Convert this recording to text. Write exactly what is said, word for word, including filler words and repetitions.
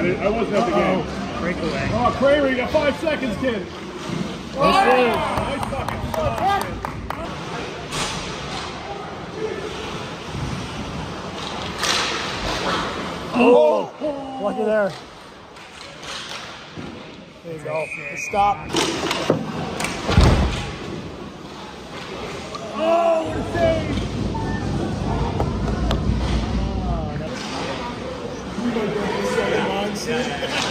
didn't, I wasn't at the game. Breakaway. Oh, Kramer, you got five seconds, kid. Oh, nice fucking shot, kid. Oh, lucky there. There you go. Stop. Oh, what a save! Oh, that's